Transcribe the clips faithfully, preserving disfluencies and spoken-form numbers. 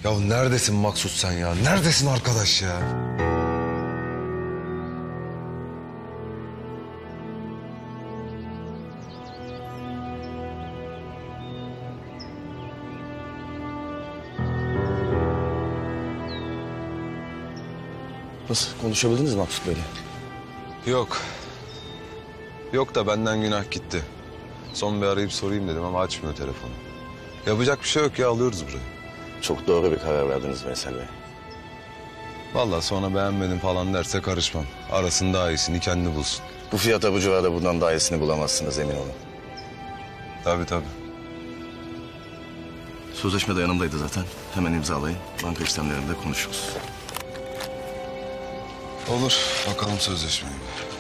Ya neredesin Maksut sen ya? Neredesin arkadaş ya? Nasıl? Konuşabildiniz mi Maksut Bey'le? Yok. Yok da benden günah gitti. Son bir arayıp sorayım dedim ama açmıyor telefonu. Yapacak bir şey yok ya, alıyoruz burayı. Çok doğru bir karar verdiniz Veysel Bey. Vallahi sonra beğenmedim falan derse karışmam. Arasın daha iyisini kendi bulsun. Bu fiyata bu civarda bundan daha iyisini bulamazsınız, emin olun. Tabii tabii. Sözleşme de yanımdaydı zaten. Hemen imzalayın. Banka işlemlerinde konuşuruz. Olur. Bakalım sözleşmeye.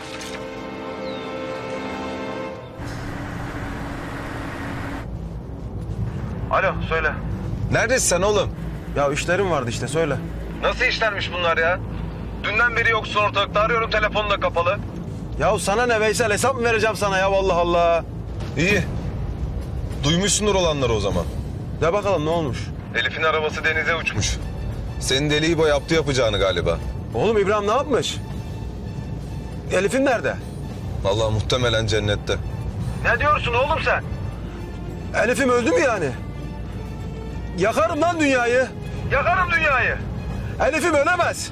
Alo, söyle. Neredesin sen oğlum? Ya işlerim vardı işte, söyle. Nasıl işlermiş bunlar ya? Dünden beri yoksun ortalıkta, arıyorum telefonun da kapalı. Ya sana ne Veysel, hesap mı vereceğim sana ya, Allah Allah. İyi. Duymuşsundur olanları o zaman. De bakalım ne olmuş? Elif'in arabası denize uçmuş. Senin deli İbo yaptı yapacağını galiba. Oğlum İbrahim ne yapmış? Elif'in nerede? Vallahi muhtemelen cennette. Ne diyorsun oğlum sen? Elif'im öldü mü yani? Yakarım lan dünyayı. Yakarım dünyayı. Elif'im ölemez.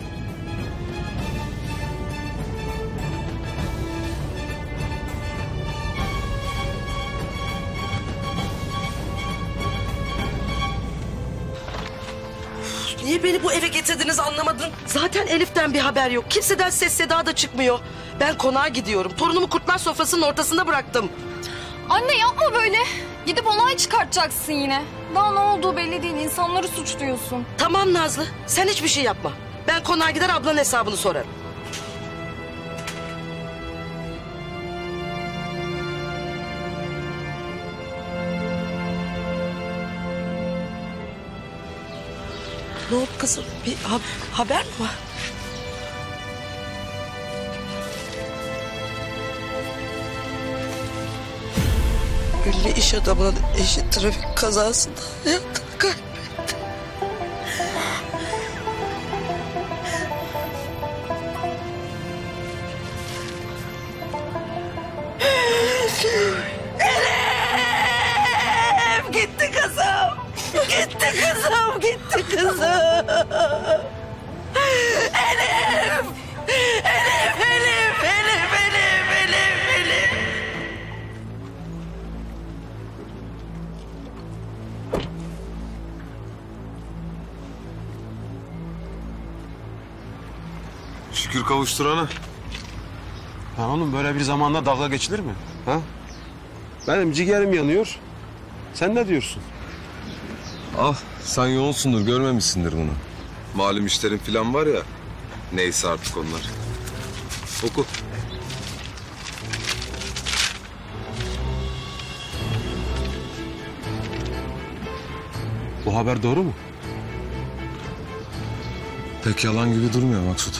Niye beni bu eve getirdiniz anlamadın. Zaten Elif'ten bir haber yok. Kimseden ses seda da çıkmıyor. Ben konağa gidiyorum. Torunumu kurtlar sofrasının ortasında bıraktım. Anne yapma böyle. Gidip olay çıkartacaksın yine. Daha ne olduğu belli değil. İnsanları suçluyorsun. Tamam Nazlı, sen hiçbir şey yapma. Ben konağa gider ablanın hesabını sorarım. Ne oldu kızım? Bir ha haber mi var? Ünlü iş adamının eşi trafik kazasında hayatını kaybetti. Elif! Gitti kızım! Gitti kızım! Gitti kızım! Elif! Elif! Elif! Elif! Elif! Elif! Elif! Şükür kavuşturana. Ha oğlum böyle bir zamanda dalga geçilir mi? Ha? Benim ciğerim yanıyor. Sen ne diyorsun? Al, sen yoğunsundur, görmemişsindir bunu. Malum işlerin falan var ya. Neyse artık onlar. Oku. Bu haber doğru mu? Pek yalan gibi durmuyor Maksut.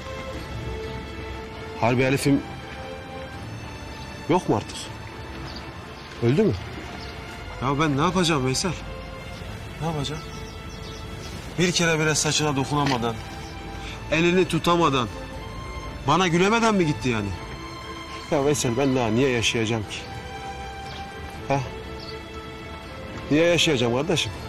Harbi Elif'im yok mu artık? Öldü mü? Ya ben ne yapacağım Veysel? Ne yapacağım? Bir kere bile saçına dokunamadan, elini tutamadan, bana gülemeden mi gitti yani? Ya Veysel ben daha niye yaşayacağım ki? Ha? Niye yaşayacağım kardeşim?